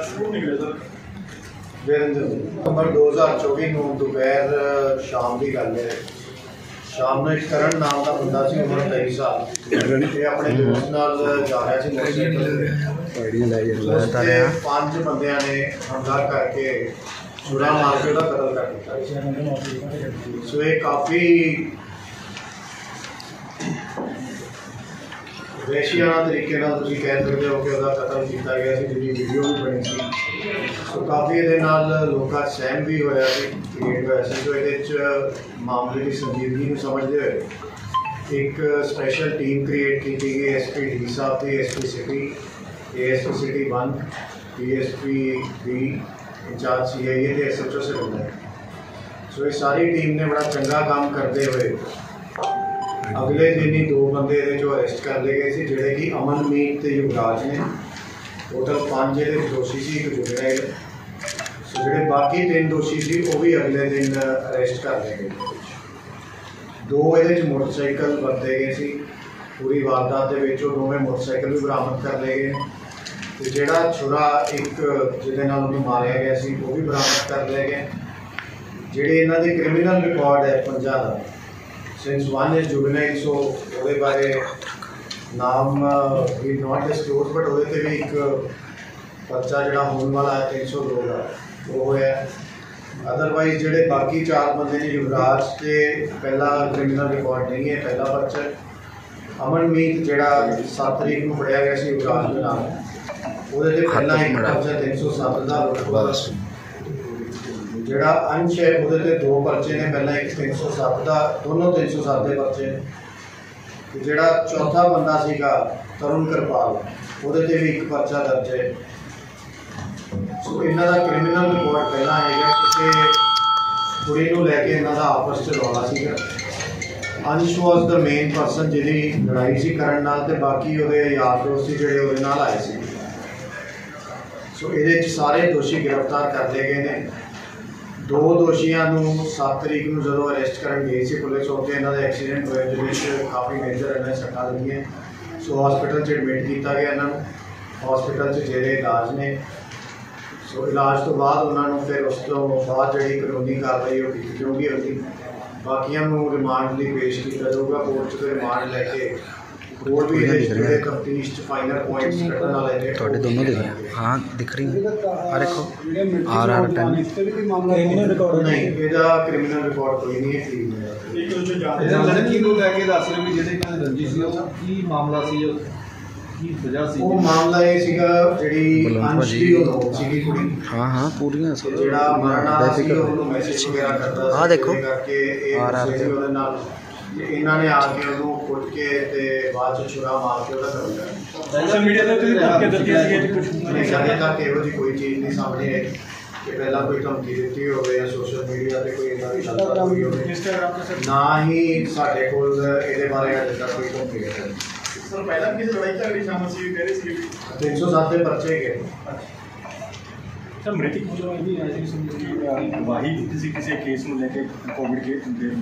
ਸਤੰਬਰ ਦੋ ਹਜ਼ਾਰ ਚੌਵੀ ਨੂੰ ਦੁਪਹਿਰ ਸ਼ਾਮ ਦੀ ਗੱਲ ਹੈ। ਸ਼ਾਮ ਨੂੰ ਇੱਕ ਕਰਨ ਨਾਮ ਦਾ ਬੰਦਾ ਸੀ, ਉਮਰ ਤੇਈ ਸਾਲ, ਇਹ ਆਪਣੇ ਦੋਸਤ ਨਾਲ ਜਾ ਰਿਹਾ ਸੀ ਮੋਟਰਸਾਈਕਲ ਤੇ ਪੰਜ ਬੰਦਿਆਂ ਨੇ ਹਮਲਾ ਕਰਕੇ ਛੁਰਾ ਮਾਰ ਕੇ ਉਹਦਾ ਕਤਲ ਕਰ ਦਿੱਤਾ। ਸੋ ਇਹ ਕਾਫੀ ਵਹਿਸ਼ੀਆਨਾ ਤਰੀਕੇ ਨਾਲ ਤੁਸੀਂ ਕਹਿ ਸਕਦੇ ਹੋ ਕਿ ਉਹਦਾ ਕਤਲ ਕੀਤਾ ਗਿਆ ਸੀ, ਜਿਹਦੀ ਵੀਡੀਓ ਵੀ ਬਣੀ ਸੀ। ਸੋ ਕਾਫੀ ਇਹਦੇ ਨਾਲ ਲੋਕਾਂ ਸਹਿਮ ਵੀ ਹੋਇਆ ਸੀ, ਕ੍ਰੀਏਟ ਹੋਇਆ ਸੀ। ਸੋ ਇਹਦੇ 'ਚ ਮਾਮਲੇ ਦੀ ਸੰਜੀਦਗੀ ਨੂੰ ਸਮਝਦੇ ਹੋਏ ਇੱਕ ਸਪੈਸ਼ਲ ਟੀਮ ਕ੍ਰੀਏਟ ਕੀਤੀ ਗਈ। ਐਸ ਪੀ ਡੀ ਸਾਹਿਬ ਦੀ, S P city, A S P city one, D S P ਵੀ ਇੰਚਾਰਜ ਸੀ ਆਈ ਏ ਤੇ ਐਸ ਐਚ ਓ ਸਿਰੰਦਰ। ਸੋ ਇਹ ਸਾਰੀ ਟੀਮ ਨੇ ਬੜਾ ਚੰਗਾ ਕੰਮ ਕਰਦੇ ਹੋਏ ਅਗਲੇ ਦਿਨ ਹੀ ਦੋ ਬੰਦੇ ਇਹਦੇ 'ਚੋਂ ਅਰੈਸਟ ਕਰ ਲਏ ਗਏ ਸੀ, ਜਿਹੜੇ ਕਿ ਅਮਨਮੀਤ ਤੇ ਯੁਵਰਾਜ ਨੇ। ਟੋਟਲ ਪੰਜ ਇਹਦੇ ਦੋਸ਼ੀ ਸੀ, ਇੱਕ ਜੁਗਰਾਇਲ। ਸੋ ਜਿਹੜੇ ਬਾਕੀ ਤਿੰਨ ਦੋਸ਼ੀ ਸੀ ਉਹ ਵੀ ਅਗਲੇ ਦਿਨ ਅਰੈਸਟ ਕਰ ਲਏ ਗਏ। ਦੋ ਇਹਦੇ 'ਚ ਮੋਟਰਸਾਈਕਲ ਵਰਤੇ ਗਏ ਸੀ ਪੂਰੀ ਵਾਰਦਾਤ ਦੇ ਵਿੱਚ, ਉਹ ਦੋਵੇਂ ਮੋਟਰਸਾਈਕਲ ਵੀ ਬਰਾਮਦ ਕਰ ਲਏ ਗਏ ਤੇ ਜਿਹੜਾ ਛੁਰਾ ਇੱਕ ਜਿਹਦੇ ਨਾਲ ਉਹਨੂੰ ਮਾਰਿਆ ਗਿਆ ਸੀ ਉਹ ਵੀ ਬਰਾਮਦ ਕਰ ਲਏ ਗਏ। ਜਿਹੜੇ ਇਹਨਾਂ ਦੇ ਕ੍ਰਿਮੀਨਲ ਰਿਕਾਰਡ ਹੈ ਪੰਜਾਂ ਦਾ, since one is juvenile, so ਉਹਦੇ ਬਾਰੇ ਨਾਮ ਵੀ ਨੋਟ ਡਿਸਕਲੋਜ਼, ਬਟ ਉਹਦੇ 'ਤੇ ਵੀ ਇੱਕ ਪਰਚਾ ਜਿਹੜਾ ਹੋਣ ਵਾਲਾ ਹੈ ਤਿੰਨ ਸੌ ਦੋ ਦਾ ਉਹ ਹੋਇਆ। ਅਦਰਵਾਈਜ਼ ਜਿਹੜੇ ਬਾਕੀ ਚਾਰ ਬੰਦੇ ਨੇ, ਯੁਵਰਾਜ ਤੇ ਪਹਿਲਾ ਕ੍ਰਿਮੀਨਲ ਰਿਕਾਰਡ ਨਹੀਂ ਹੈ, ਪਹਿਲਾ ਪਰਚਾ। ਅਮਨਮੀਤ ਜਿਹੜਾ ਸੱਤ ਤਰੀਕ ਨੂੰ ਫੜਿਆ ਗਿਆ ਸੀ ਯੁਵਰਾਜ ਦੇ ਨਾਲ, ਉਹਦੇ 'ਤੇ ਪਹਿਲਾਂ ਇੱਕ ਪਰਚਾ ਤਿੰਨ ਸੌ ਸੱਤ ਦਾ। ਜਿਹੜਾ ਅੰਸ਼ ਹੈ ਉਹਦੇ 'ਤੇ ਦੋ ਪਰਚੇ ਨੇ, ਪਹਿਲਾਂ ਇੱਕ ਤਿੰਨ ਸੌ ਸੱਤ ਦਾ, ਦੋਨੋਂ ਤਿੰਨ ਸੌ ਸੱਤ ਦੇ ਪਰਚੇ ਨੇ। ਤੇ ਜਿਹੜਾ ਚੌਥਾ ਬੰਦਾ ਸੀਗਾ ਤਰੁਣ ਕਿਰਪਾਲ, ਉਹਦੇ 'ਤੇ ਵੀ ਇੱਕ ਪਰਚਾ ਦਰਜ ਹੈ। ਸੋ ਇਹਨਾਂ ਦਾ ਕ੍ਰਿਮੀਨਲ ਰਿਕਾਰਡ ਪਹਿਲਾਂ ਹੈਗਾ, ਕਿਸੇ ਕੁੜੀ ਨੂੰ ਲੈ ਕੇ ਇਹਨਾਂ ਦਾ ਆਪਸ 'ਚ ਰੌਲਾ ਸੀਗਾ। ਅੰਸ਼ ਵਾਜ਼ ਦਾ ਮੇਨ ਪਰਸਨ ਜਿਹਦੀ ਲੜਾਈ ਸੀ ਕਰਨ ਨਾਲ, ਤੇ ਬਾਕੀ ਉਹਦੇ ਯਾਰ ਦੋਸਤ ਸੀ ਜਿਹੜੇ ਉਹਦੇ ਨਾਲ ਆਏ ਸੀ। ਸੋ ਇਹਦੇ 'ਚ ਸਾਰੇ ਦੋਸ਼ੀ ਗ੍ਰਿਫਤਾਰ ਕਰ ਲਏ ਗਏ ਨੇ। ਦੋ ਦੋਸ਼ੀਆਂ ਨੂੰ ਸੱਤ ਤਰੀਕ ਨੂੰ ਜਦੋਂ ਅਰੈਸਟ ਕਰਨ ਗਈ ਸੀ ਪੁਲਿਸ, ਉੱਥੇ ਇਹਨਾਂ ਦਾ ਐਕਸੀਡੈਂਟ ਹੋਇਆ ਜਿਹਦੇ ਵਿੱਚ ਕਾਫੀ ਮੇਜਰ ਇਹਨਾਂ ਸੱਟਾਂ ਲੱਗੀਆਂ। ਸੋ ਹਸਪੀਟਲ 'ਚ ਐਡਮਿਟ ਕੀਤਾ ਗਿਆ ਇਹਨਾਂ ਨੂੰ। ਹਸਪੀਟਲ 'ਚ ਜਿਹੜੇ ਇਲਾਜ ਨੇ। ਸੋ ਇਲਾਜ ਤੋਂ ਬਾਅਦ ਉਹਨਾਂ ਨੂੰ ਫਿਰ ਉਸ ਤੋਂ ਬਾਅਦ ਜਿਹੜੀ ਕਾਨੂੰਨੀ ਕਾਰਵਾਈ ਉਹ ਕੀਤੀ ਜਾਊਗੀ। ਉਹਦੀ ਬਾਕੀਆਂ ਨੂੰ ਰਿਮਾਂਡ ਲਈ ਪੇਸ਼ ਕੀਤਾ ਜਾਊਗਾ ਕੋਰਟ 'ਚ। ਰਿਮਾਂਡ ਲੈ ਕੇ ਹੋਰ ਵੀ ਇਹਦੇ ਜਿਹੜੇ ਤਫਤੀਸ਼ 'ਚ ਫਾਈਨਲ ਪੁਆਇੰਟਸ ਕੱਢਣ ਵਾਲੇ ਨੇ ਤੁਹਾਡੇ ਦੋਨੋਂ ਦਿਖ ਰਹੇ ਹਾਂ ਦਿਖ ਰਹੀ ਆ ਦੇਖੋ R R ten criminal record ਨਹੀਂ ਇਹਦਾ ਕ੍ਰਿਮੀਨਲ ਰਿਕਾਰਡ ਕੋਈ ਨਹੀਂ ਹੈ। ਇਹਦਾ ਲੜਕੀ ਨੂੰ ਲੈ ਕੇ ਦੱਸ ਰਹੇ ਵੀ ਜਿਹੜੇ ਇਹਨਾਂ ਦੀ ਰੰਜਿਸ਼ ਸੀ ਉਹ ਕੀ ਮਾਮਲਾ ਸੀ ਕੀ ਵਜ੍ਹਾ ਸੀ? ਉਹ ਮਾਮਲਾ ਇਹ ਸੀਗਾ ਜਿਹੜੀ ਅੰਸ਼ ਦੀ ਉਹ ਸੀਗੀ ਕੁੜੀ ਹਾਂ ਹਾਂ ਪੂਰੀਆਂ ਜਿਹੜਾ ਮਰਨਾ ਸੀ ਉਹਨੂੰ ਮੈਸੇਜ ਵਗੈਰਾ ਕਰਦਾ ਆ ਦੇਖੋ ਕਰਕੇ ਇਹ ਉਹਦੇ ਨਾਲ ਇਹਨਾਂ ਨੇ ਆ ਕੇ ਉਹਨੂੰ ਕੁੱਟ ਕੇ ਤੇ ਬਾਅਦ ਚ ਛੁਰਾ ਮਾਰ ਕੇ ਉਹਦਾ ਕਰਦਾ। ਸੋਸ਼ਲ ਮੀਡੀਆ ਤੇ ਤੁਸੀਂ ਧਮਕੀ ਦਿੱਤੀ ਸੀ ਕੁਝ ਨਹੀਂ ਸਾਡੇ ਤੱਕ ਇਹੋ ਜਿਹੀ ਕੋਈ ਚੀਜ਼ ਨਹੀਂ ਸਾਹਮਣੇ ਆਈ ਕਿ ਪਹਿਲਾਂ ਕੋਈ ਧਮਕੀ ਦਿੱਤੀ ਹੋਵੇ ਜਾਂ ਸੋਸ਼ਲ ਮੀਡੀਆ ਤੇ ਕੋਈ ਇਹਨਾਂ ਦੀ ਗੱਲਬਾਤ ਹੋਈ ਹੋਵੇ। ਇੰਸਟਾਗ੍ਰਾਮ ਤੇ ਨਾ ਹੀ ਸਾਡੇ ਕੋਲ ਇਹਦੇ ਬਾਰੇ ਅਜੇ ਤੱਕ ਕੋਈ ਧਮਕੀ ਹੈ। ਸਰ ਪਹਿਲਾਂ ਕਿਸੇ ਲੜਾਈ ਝਗੜੇ ਸ਼ਾਮਲ ਸੀ ਕਹਿ ਰਹੇ ਸੀ ਤਿੰਨ ਸੌ ਸੱਤ ਦੇ ਪਰਚੇ ਗਏ। ਸਰ ਮ੍ਰਿਤਕ ਜੋ ਇਹਦੀ ਆਈ ਵਾਹੀ ਦਿੱਤੀ ਸੀ ਕਿਸੇ ਕੇਸ ਨੂੰ ਲੈ ਕੇ ਕੋਵਿਡ ਕੇਸ ਦੇ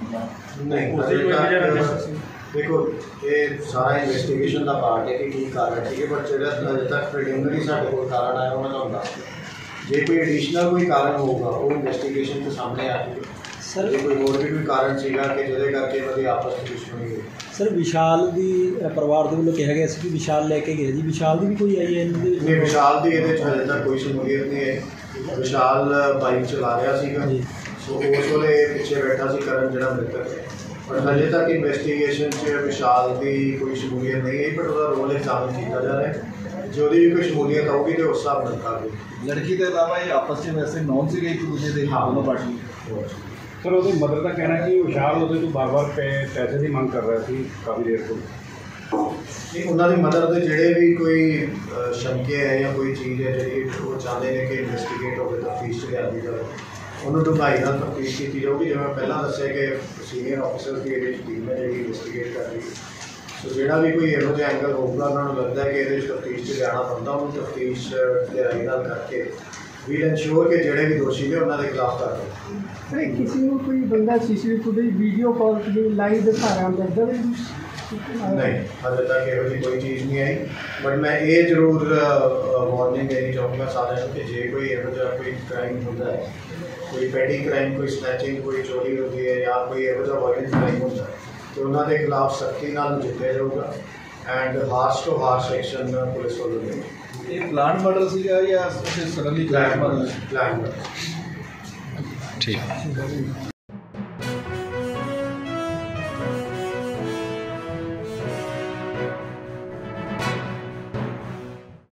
ਨਹੀਂ ਦੇਖੋ ਇਹ ਸਾਰਾ ਇਨਵੈਸਟੀਗੇਸ਼ਨ ਦਾ ਪਾਰਟ ਹੈ ਕਿ ਕੀ ਕਾਰਨ ਹੈ ਪਰ ਜਿਹੜਾ ਅਜੇ ਤੱਕ ਪ੍ਰੀਲਿਮਿਨਰੀ ਸਾਡੇ ਕੋਲ ਕਾਰਨ ਆਇਆ ਉਹ ਮੈਂ ਤੁਹਾਨੂੰ ਦੱਸ ਦਿਆਂ। ਜੇ ਕੋਈ ਐਡੀਸ਼ਨਲ ਕੋਈ ਕਾਰਨ ਹੋਊਗਾ ਉਹ ਇਨਵੈਸਟੀਗੇਸ਼ਨ ਤੋਂ ਸਾਹਮਣੇ ਆ ਜਾਊਗਾ। ਸਰ ਜੇ ਕੋਈ ਹੋਰ ਵੀ ਕੋਈ ਕਾਰਨ ਸੀਗਾ ਕਿ ਜਿਹਦੇ ਕਰਕੇ ਉਹਦੀ ਆਪਸ ਵਿੱਚ ਦੁਸ਼ਮਣੀ ਹੋਈ। ਸਰ ਵਿਸ਼ਾਲ ਦੀ ਪਰਿਵਾਰ ਦੇ ਵੱਲੋਂ ਕਿਹਾ ਗਿਆ ਸੀ ਕਿ ਵਿਸ਼ਾਲ ਲੈ ਕੇ ਗਏ ਜੀ, ਵਿਸ਼ਾਲ ਦੀ ਵੀ ਕੋਈ ਆਈ ਹੈ ਇਹਨਾਂ ਦੇ ਵਿੱਚ? ਨਹੀਂ ਵਿਸ਼ਾਲ ਦੀ ਇਹਦੇ 'ਚ ਹਜੇ ਤੱਕ ਕੋਈ ਸ਼ਮੂਲੀਅਤ ਨਹੀਂ ਹੈ। ਵਿਸ਼ਾਲ ਬਾਈਕ ਚਲਾ ਰਿਹਾ ਸੀਗਾ ਸੋ ਉਸ ਵੇਲੇ ਪਿੱਛੇ ਬੈਠਾ ਸੀ ਕਰਨ ਜਿਹੜਾ ਮ੍ਰਿਤਕ ਹੈ ਪਰ ਹਜੇ ਤੱਕ ਇਨਵੈਸਟੀਗੇਸ਼ਨ 'ਚ ਵਿਸ਼ਾਲ ਦੀ ਕੋਈ ਸ਼ਮੂਲੀਅਤ ਨਹੀਂ ਹੈ ਪਰ ਉਹਦਾ ਰੋਲ ਐਗਜ਼ਾਮਿਨ ਕੀਤਾ ਜਾ ਰਿਹਾ ਹੈ। ਜੇ ਉਹਦੀ ਵੀ ਕੋਈ ਸ਼ਮੂਲੀਅਤ ਆਊਗੀ ਤਾਂ ਉਸ ਹਿਸਾਬ ਨਾਲ ਕਰਾਂਗੇ। ਲੜਕੀ ਦੇ ਇਲਾਵਾ ਇਹ ਆਪਸ 'ਚ ਵੈਸੇ ਨੌਨ ਸੀਗੇ ਇੱਕ ਦੂਜੇ ਦੇ ਦੋਨੋਂ ਪਾਰਟੀ। ਸਰ ਉਹਦੇ ਮਦਰ ਦਾ ਕਹਿਣਾ ਕਿ ਵਿਸ਼ਾਲ ਉਹਦੇ ਤੋਂ ਬਾਰ-ਬਾਰ ਪੈਸੇ ਦੀ ਮੰਗ ਕਰ ਰਿਹਾ ਸੀ ਕਾਫੀ ਦੇਰ ਤੋਂ। ਨਹੀਂ ਉਹਨਾਂ ਦੀ ਮਦਰ ਦੇ ਜਿਹੜੇ ਵੀ ਕੋਈ ਸ਼ੰਕੇ ਹੈ ਜਾਂ ਕੋਈ ਚੀਜ਼ ਹੈ ਜਿਹੜੀ ਉਹ ਚਾਹੁੰਦੇ ਨੇ ਕਿ ਇਨਵੈਸਟੀਗੇਟ ਹੋਵੇ ਤਫਤੀਸ਼ 'ਚ ਲਿਆਂਦੀ ਜਾਵੇ ਉਹਨੂੰ ਡੂੰਘਾਈ ਨਾਲ ਤਫਤੀਸ਼ ਕੀਤੀ ਜਾਊਗੀ। ਜਿਵੇਂ ਮੈਂ ਪਹਿਲਾਂ ਦੱਸਿਆ ਕਿ ਸੀਨੀਅਰ ਆਫਿਸਰ ਦੀ ਇਹਦੇ 'ਚ ਟੀਮ ਹੈ ਜਿਹੜੀ ਇਨਵੈਸਟੀਗੇਟ ਕਰ ਰਹੀ ਹੈ। ਸੋ ਜਿਹੜਾ ਵੀ ਕੋਈ ਇਹੋ ਜਿਹਾ ਐਂਗਲ ਹੋਊਗਾ ਉਹਨਾਂ ਨੂੰ ਲੱਗਦਾ ਹੈ ਕਿ ਇਹਦੇ 'ਚ ਤਫਤੀਸ਼ 'ਚ ਲਿਆਉਣਾ ਪੈਂਦਾ ਉਹਨੂੰ ਤਫਤੀਸ਼ ਦੇ ਰਾਈ ਨਾਲ ਕਰਕੇ ਵੀਲ ਇਨਸ਼ੋਰ ਕਿ ਜਿਹੜੇ ਵੀ ਦੋਸ਼ੀ ਨੇ ਉਹਨਾਂ ਦੇ ਖਿਲਾਫ ਕਾਰਵਾਈ। ਸਰ ਕਿਸੇ ਨੂੰ ਕੋਈ ਬੰਦਾ ਸੀਸੀਟੀਵੀ ਫੁਟੇਜ ਵੀਡੀਓ ਕਾਲ ਤੇ ਲਾਈਵ ਦਿਖਾ ਰਿਹਾ ਹੁੰਦਾ ਨਹੀਂ ਹਜੇ ਤੱਕ ਇਹੋ ਜਿਹੀ ਕੋਈ ਚੀਜ਼ ਨਹੀਂ ਆਈ ਬਟ ਮੈਂ ਇਹ ਜ਼ਰੂਰ ਵਾਰਨਿੰਗ ਦੇਣੀ ਚਾਹੂੰਗਾ ਸਾਰਿਆਂ ਨੂੰ ਕਿ ਜੇ ਕੋਈ ਇਹੋ ਜਿਹਾ ਕੋਈ ਕ੍ਰਾਈਮ ਹੁੰਦਾ ਹੈ ਕੋਈ ਪੈਡੀ ਕ੍ਰਾਈਮ ਕੋਈ ਸਨੈਚਿੰਗ ਕੋਈ ਚੋਰੀ ਹੁੰਦੀ ਹੈ ਜਾਂ ਕੋਈ ਇਹੋ ਜਿਹਾ ਵਾਇਲੈਂਟ ਕ੍ਰਾਈਮ ਹੁੰਦਾ ਹੈ ਤਾਂ ਉਹਨਾਂ ਦੇ ਖਿਲਾਫ ਸਖਤੀ ਨਾਲ ਨਜਿੱਠਿਆ ਜਾਊਗਾ and harsh to harsh action police ਵੱਲੋਂ ਦੇਣੀ। ਇਹ ਪਲਾਨ ਮਾਡਲ ਸੀਗਾ ਜਾਂ suddenly plan model plan model ਠੀਕ।